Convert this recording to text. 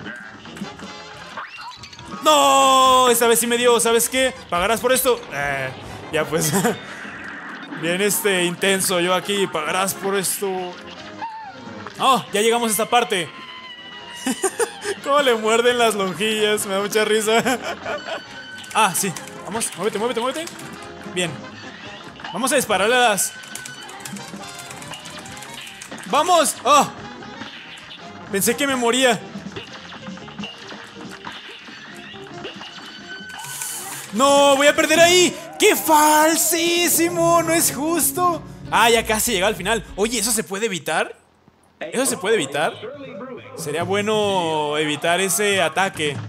¡No! Esta vez sí me dio, ¿sabes qué? ¿Pagarás por esto? Ya pues. Bien intenso yo aquí. ¿Pagarás por esto? ¡Oh! Ya llegamos a esta parte. ¿Cómo le muerden las lonjillas? Me da mucha risa. Ah, sí. Vamos, muévete, muévete, muévete. Bien. Vamos a dispararle a las... ¡Vamos! ¡Oh! Pensé que me moría. ¡No! ¡Voy a perder ahí! ¡Qué falsísimo! ¡No es justo! Ah, ya casi llega al final. Oye, ¿eso se puede evitar? ¿Eso se puede evitar? Sería bueno evitar ese ataque.